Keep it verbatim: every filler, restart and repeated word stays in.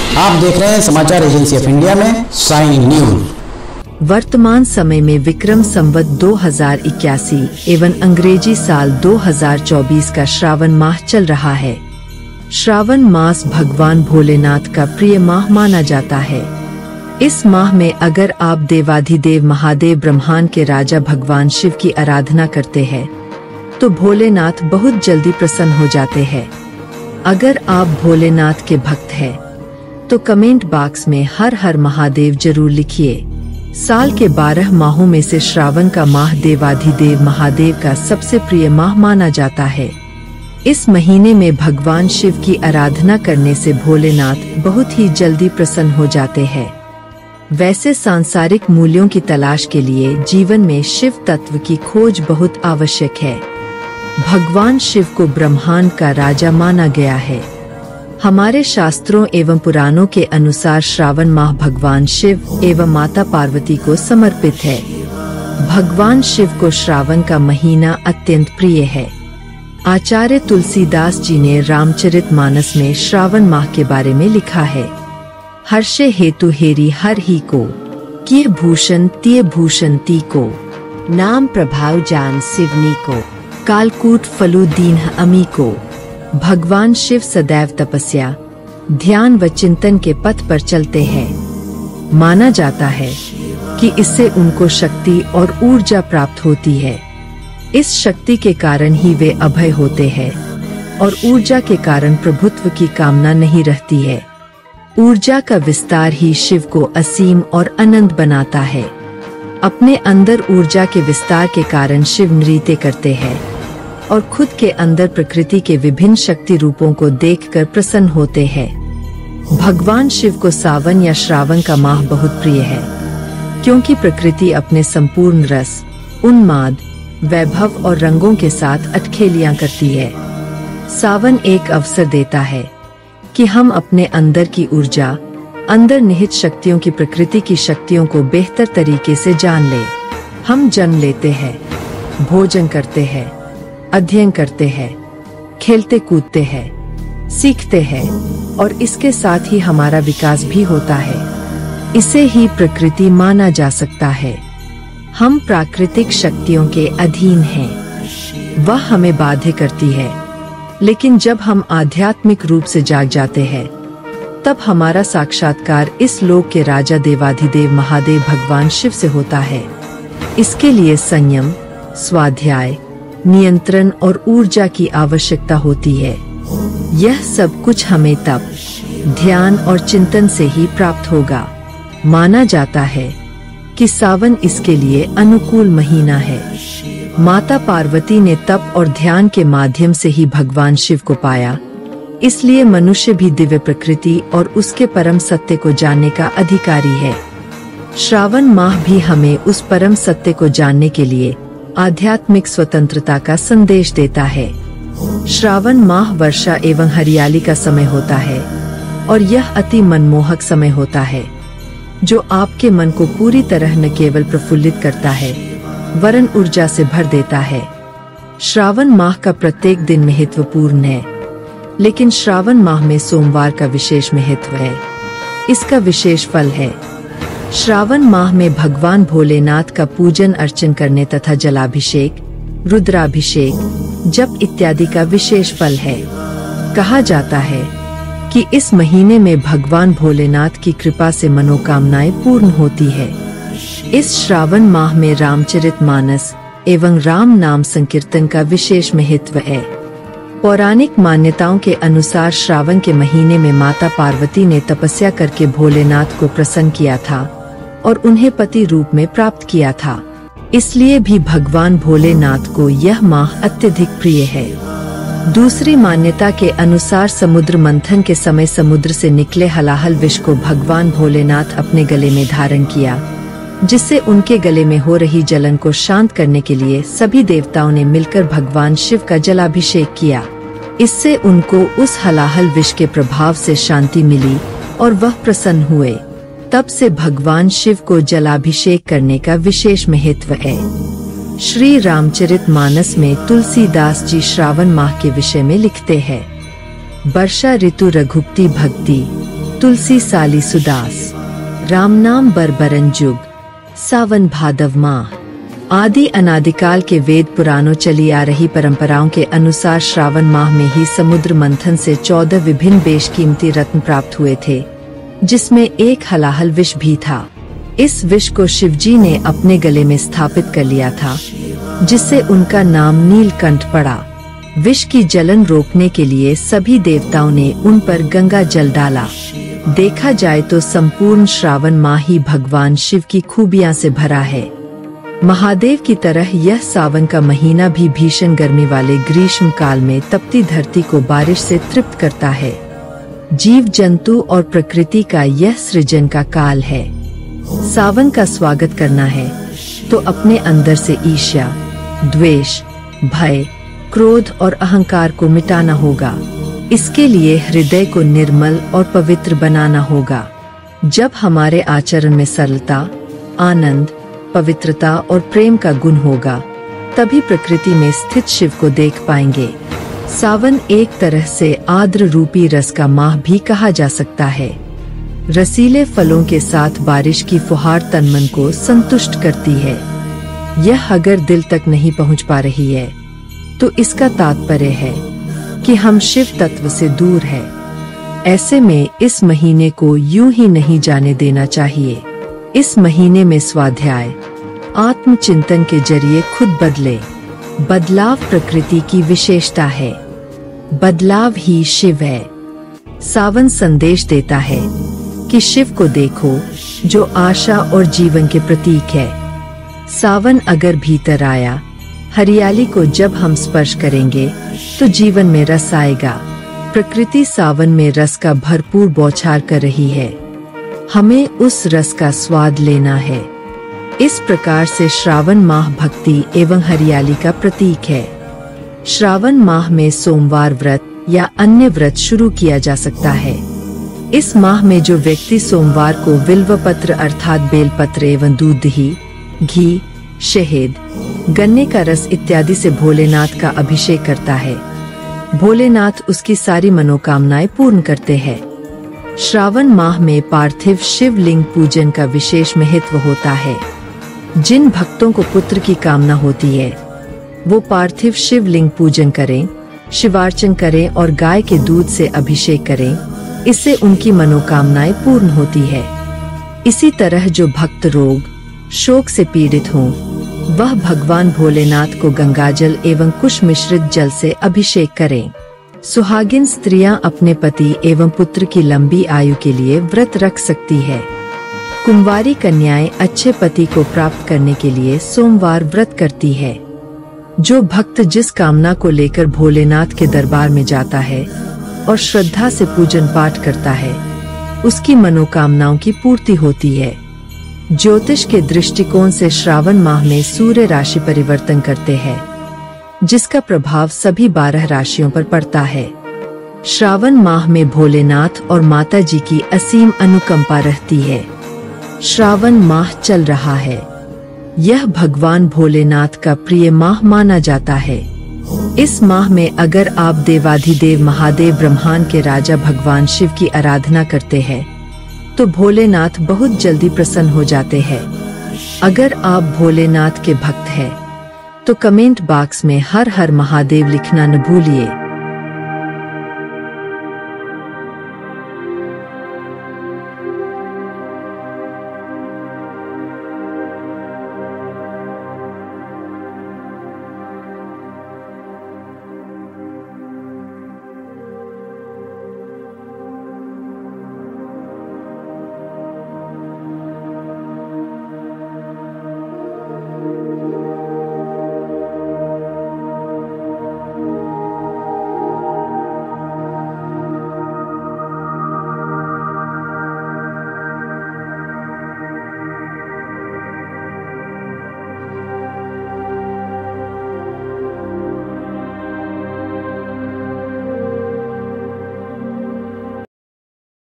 आप देख रहे हैं समाचार एजेंसी ऑफ इंडिया में साइन न्यूज। वर्तमान समय में विक्रम संवत दो हजार इक्यासी एवं अंग्रेजी साल दो हजार चौबीस का श्रावण माह चल रहा है। श्रावण मास भगवान भोलेनाथ का प्रिय माह माना जाता है। इस माह में अगर आप देवाधिदेव महादेव ब्रह्मांड के राजा भगवान शिव की आराधना करते हैं तो भोलेनाथ बहुत जल्दी प्रसन्न हो जाते हैं। अगर आप भोलेनाथ के भक्त हैं तो कमेंट बॉक्स में हर हर महादेव जरूर लिखिए। साल के बारह माहों में से श्रावण का माह देवाधिदेव महादेव का सबसे प्रिय माह माना जाता है। इस महीने में भगवान शिव की आराधना करने से भोलेनाथ बहुत ही जल्दी प्रसन्न हो जाते हैं। वैसे सांसारिक मूल्यों की तलाश के लिए जीवन में शिव तत्व की खोज बहुत आवश्यक है। भगवान शिव को ब्रह्मांड का राजा माना गया है। हमारे शास्त्रों एवं पुराणों के अनुसार श्रावण माह भगवान शिव एवं माता पार्वती को समर्पित है। भगवान शिव को श्रावण का महीना अत्यंत प्रिय है। आचार्य तुलसीदास जी ने रामचरितमानस में श्रावण माह के बारे में लिखा है। हर्षे हेतु हेरी हर ही को, किए भूषण तिय भूषण ती को, नाम प्रभाव जान सिवनी को, कालकूट फलु दीन अमी को। भगवान शिव सदैव तपस्या, ध्यान व चिंतन के पथ पर चलते हैं। माना जाता है कि इससे उनको शक्ति और ऊर्जा प्राप्त होती है। इस शक्ति के कारण ही वे अभय होते हैं और ऊर्जा के कारण प्रभुत्व की कामना नहीं रहती है। ऊर्जा का विस्तार ही शिव को असीम और अनंत बनाता है। अपने अंदर ऊर्जा के विस्तार के कारण शिव नृत्य करते हैं और खुद के अंदर प्रकृति के विभिन्न शक्ति रूपों को देखकर प्रसन्न होते हैं। भगवान शिव को सावन या श्रावण का माह बहुत प्रिय है, क्योंकि प्रकृति अपने संपूर्ण रस, उन्माद, वैभव और रंगों के साथ अटखेलियां करती है। सावन एक अवसर देता है कि हम अपने अंदर की ऊर्जा, अंदर निहित शक्तियों की प्रकृति की शक्तियों को बेहतर तरीके से जान ले। हम जन्म लेते हैं, भोजन करते हैं, अध्ययन करते हैं, खेलते कूदते हैं, सीखते हैं और इसके साथ ही हमारा विकास भी होता है। इसे ही प्रकृति माना जा सकता है। हम प्राकृतिक शक्तियों के अधीन हैं। वह हमें बाध्य करती है, लेकिन जब हम आध्यात्मिक रूप से जाग जाते हैं तब हमारा साक्षात्कार इस लोक के राजा देवाधिदेव महादेव भगवान शिव से होता है। इसके लिए संयम, स्वाध्याय, नियंत्रण और ऊर्जा की आवश्यकता होती है। यह सब कुछ हमें तप, ध्यान और चिंतन से ही प्राप्त होगा। माना जाता है कि सावन इसके लिए अनुकूल महीना है। माता पार्वती ने तप और ध्यान के माध्यम से ही भगवान शिव को पाया, इसलिए मनुष्य भी दिव्य प्रकृति और उसके परम सत्य को जानने का अधिकारी है। श्रावण माह भी हमें उस परम सत्य को जानने के लिए आध्यात्मिक स्वतंत्रता का संदेश देता है। श्रावण माह वर्षा एवं हरियाली का समय होता है और यह अति मनमोहक समय होता है, जो आपके मन को पूरी तरह न केवल प्रफुल्लित करता है वरन ऊर्जा से भर देता है। श्रावण माह का प्रत्येक दिन महत्वपूर्ण है, लेकिन श्रावण माह में सोमवार का विशेष महत्व है। इसका विशेष फल है। श्रावण माह में भगवान भोलेनाथ का पूजन अर्चन करने तथा जलाभिषेक, रुद्राभिषेक, जप इत्यादि का विशेष फल है। कहा जाता है कि इस महीने में भगवान भोलेनाथ की कृपा से मनोकामनाएं पूर्ण होती है। इस श्रावण माह में रामचरितमानस एवं राम नाम संकीर्तन का विशेष महत्व है। पौराणिक मान्यताओं के अनुसार श्रावण के महीने में माता पार्वती ने तपस्या करके भोलेनाथ को प्रसन्न किया था और उन्हें पति रूप में प्राप्त किया था। इसलिए भी भगवान भोलेनाथ को यह माह अत्यधिक प्रिय है। दूसरी मान्यता के अनुसार समुद्र मंथन के समय समुद्र से निकले हलाहल विष को भगवान भोलेनाथ अपने गले में धारण किया, जिससे उनके गले में हो रही जलन को शांत करने के लिए सभी देवताओं ने मिलकर भगवान शिव का जलाभिषेक किया। इससे उनको उस हलाहल विष के प्रभाव से शांति मिली और वह प्रसन्न हुए। तब से भगवान शिव को जलाभिषेक करने का विशेष महत्व है। श्री रामचरितमानस में तुलसीदास जी श्रावण माह के विषय में लिखते हैं। वर्षा ऋतु रघुपति भक्ति, तुलसी साली सुदास, राम नाम बरबरन जुग, सावन भादव माह। आदि अनादिकाल के वेद पुराणों चली आ रही परंपराओं के अनुसार श्रावण माह में ही समुद्र मंथन से चौदह विभिन्न बेशकीमती रत्न प्राप्त हुए थे, जिसमें एक हलाहल विष भी था। इस विष को शिवजी ने अपने गले में स्थापित कर लिया था, जिससे उनका नाम नीलकंठ पड़ा। विष की जलन रोकने के लिए सभी देवताओं ने उन पर गंगा जल डाला। देखा जाए तो संपूर्ण श्रावण माह ही भगवान शिव की खूबियां से भरा है। महादेव की तरह यह सावन का महीना भी भीषण गर्मी वाले ग्रीष्म काल में तपती धरती को बारिश से तृप्त करता है। जीव जंतु और प्रकृति का यह सृजन का काल है। सावन का स्वागत करना है तो अपने अंदर से ईर्ष्या, द्वेष, भय, क्रोध और अहंकार को मिटाना होगा। इसके लिए हृदय को निर्मल और पवित्र बनाना होगा। जब हमारे आचरण में सरलता, आनंद, पवित्रता और प्रेम का गुण होगा, तभी प्रकृति में स्थित शिव को देख पाएंगे। सावन एक तरह से आर्द्र रूपी रस का माह भी कहा जा सकता है। रसीले फलों के साथ बारिश की फुहार तन मन को संतुष्ट करती है। यह अगर दिल तक नहीं पहुंच पा रही है, तो इसका तात्पर्य है कि हम शिव तत्व से दूर है। ऐसे में इस महीने को यूं ही नहीं जाने देना चाहिए। इस महीने में स्वाध्याय, आत्मचिंतन के जरिए खुद बदले। बदलाव प्रकृति की विशेषता है। बदलाव ही शिव है। सावन संदेश देता है कि शिव को देखो, जो आशा और जीवन के प्रतीक है। सावन अगर भीतर आया, हरियाली को जब हम स्पर्श करेंगे तो जीवन में रस आएगा। प्रकृति सावन में रस का भरपूर बौछार कर रही है। हमें उस रस का स्वाद लेना है। इस प्रकार से श्रावण माह भक्ति एवं हरियाली का प्रतीक है। श्रावण माह में सोमवार व्रत या अन्य व्रत शुरू किया जा सकता है। इस माह में जो व्यक्ति सोमवार को बिल्व पत्र अर्थात बेलपत्र एवं दूध, दही, घी, शहद, गन्ने का रस इत्यादि से भोलेनाथ का अभिषेक करता है, भोलेनाथ उसकी सारी मनोकामनाएं पूर्ण करते हैं। श्रावण माह में पार्थिव शिवलिंग पूजन का विशेष महत्व होता है। जिन भक्तों को पुत्र की कामना होती है, वो पार्थिव शिवलिंग पूजन करें, शिवार्चन करें और गाय के दूध से अभिषेक करें। इससे उनकी मनोकामनाएं पूर्ण होती है। इसी तरह जो भक्त रोग, शोक से पीड़ित हों, वह भगवान भोलेनाथ को गंगाजल एवं कुश मिश्रित जल से अभिषेक करें। सुहागिन स्त्रियां अपने पति एवं पुत्र की लंबी आयु के लिए व्रत रख सकती है। कुंवारी कन्याएं अच्छे पति को प्राप्त करने के लिए सोमवार व्रत करती है। जो भक्त जिस कामना को लेकर भोलेनाथ के दरबार में जाता है और श्रद्धा से पूजन पाठ करता है, उसकी मनोकामनाओं की पूर्ति होती है। ज्योतिष के दृष्टिकोण से श्रावण माह में सूर्य राशि परिवर्तन करते हैं, जिसका प्रभाव सभी बारह राशियों पर पड़ता है। श्रावण माह में भोलेनाथ और माता जी की असीम अनुकंपा रहती है। श्रावण माह चल रहा है। यह भगवान भोलेनाथ का प्रिय माह माना जाता है। इस माह में अगर आप देवाधिदेव महादेव ब्रह्मांड के राजा भगवान शिव की आराधना करते हैं, तो भोलेनाथ बहुत जल्दी प्रसन्न हो जाते हैं। अगर आप भोलेनाथ के भक्त हैं, तो कमेंट बॉक्स में हर हर महादेव लिखना न भूलिए।